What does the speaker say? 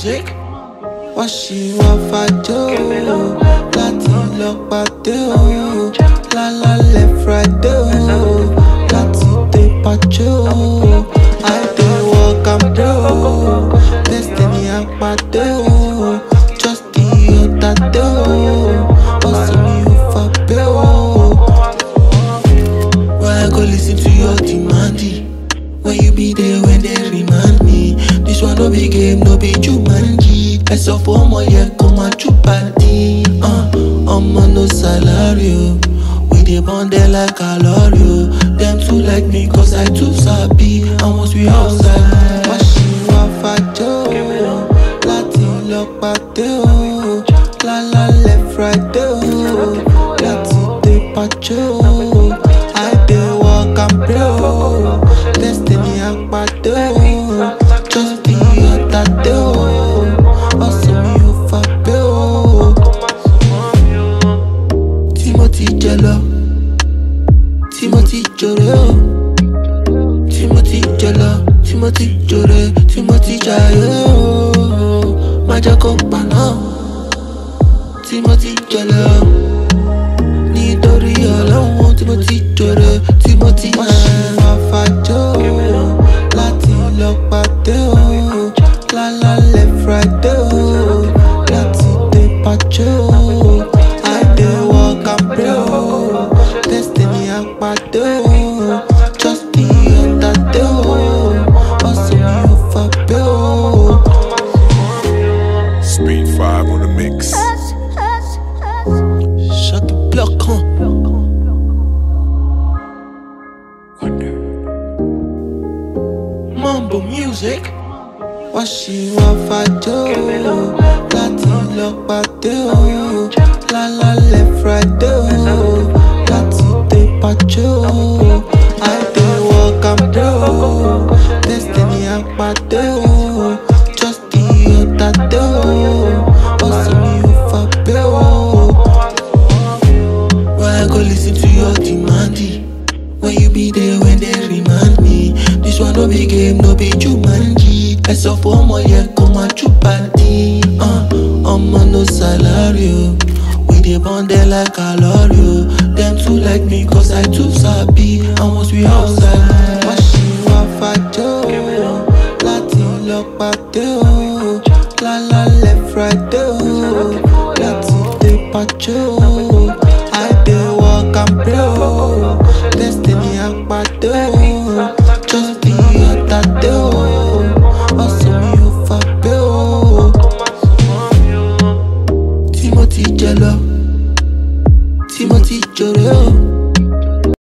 music. What she want for do? Lati look back do. La la left right do. Lati de pacho. I do walk and bro. Destiny and my do. Just the other do. Also me for bill. Why I go listen to your demanding? When you be there when they remind me. This one no be game, no be Jumanji. I saw for more yeah, come and party. I'm on no salary. We dey bond there like a lorry. Them too like me cause I too sabi. And once we outside, what she want for Joe? Lati look back do. La la left right do. Lati de pacho. I dey walk and bro. Destiny and my do. Just the other do. Also me who for bill. Timothy Jello. Timothy Jore. Timothy Jello. Timothy Jore. Timothy Jayo. Majako Pana. Timothy Jello. Nítorí Ọlọ́run Timothy Jore. Timothy Jayo. Láti lọ pàdé o. La la left right do. Láti dé pàjọ́. I dey walk and pray o. Destiny àpàdé o. Just the other day o. Also me ò fà bẹ́ o. Speed 5 on the mix. Shut the block, huh? Mambo music. What she want for do? Lati look back do. La la left right do. Lati de pacho. I dey walk and bro. Destiny and my do. Just the other do. Also me who for bill. Why I go listen to your demanding? When you be there when they remind me. This one no be game, no be Jumanji. I saw for more yeah, come and party. I'm on no salary. We dey bond there like a lorry. Them too like me cause I too sabi. And once we outside, what she want for Joe? Lati look back do. La la left right do. Lati de pacho. I dey walk and bro. Destiny and my do. Just the other do. Also me who for bill. Timothy Jello. Timothy Jore.